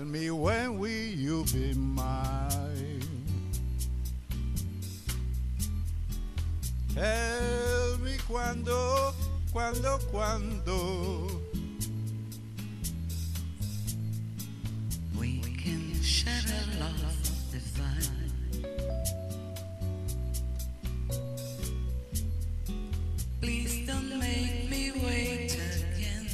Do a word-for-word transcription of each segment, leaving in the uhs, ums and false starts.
Tell me when will you be mine? Tell me quando, quando, quando we can share a love divine. Please don't make me wait again.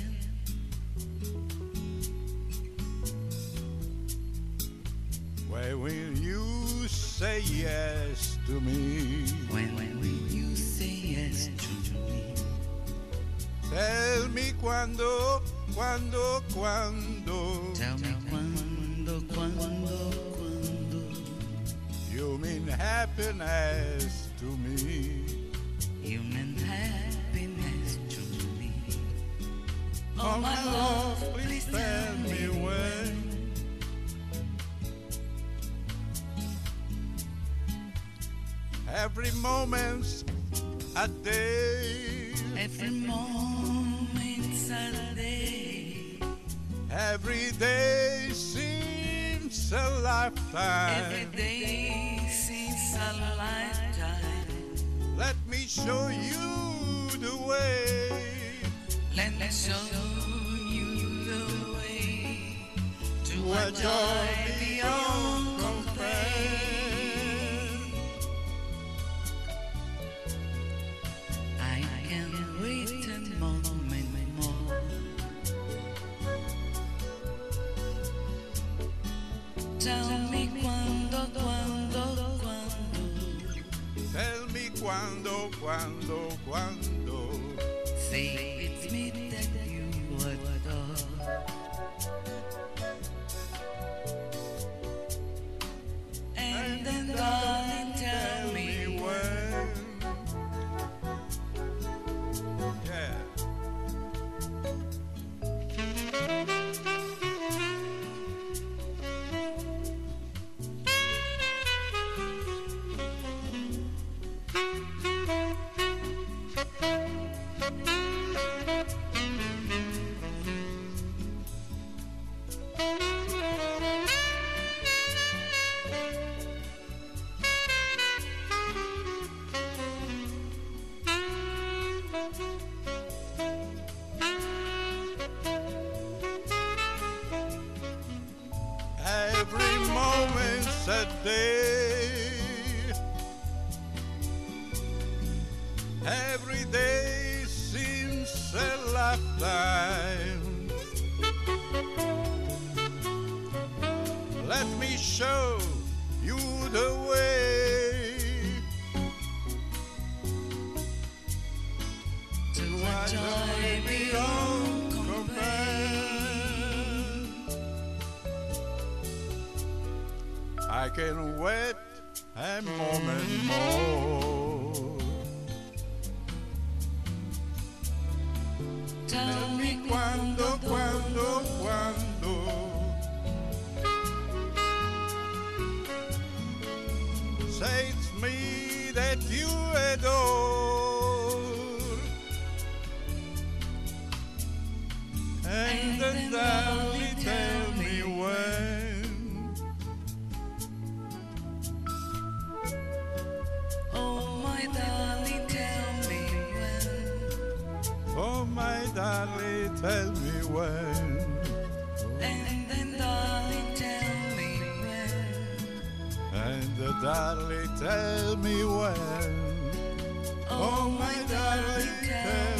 When will you say yes to me? When will you say yes to me? Tell me quando, quando, quando. Tell me quando, quando, quando. You mean happiness to me. You mean happiness to me. Oh, my love, please tell me when. Every moment's a day. Every moment's a day. Every day seems a lifetime. Every day seems a lifetime. Let me show you the way. Let me show you the way to To a a joy joy beyond compare. I can't wait a moment more. Tell me quando, quando, quando. Tell me quando, quando, quando. Say it's me that you adore. And then darling, tell me when. Yeah. Every moment's a day. Every day seems a lifetime. Let me show you the way to a joy beyond compare. I can wait a moment more. Tell Me me quando, quando, quando. Say it's me that you adore. And then darling, tell me when. oh my darling, tell me when. Oh my darling, tell me when. And then darling, tell me when. And the darling, tell me when. Oh my darling, tell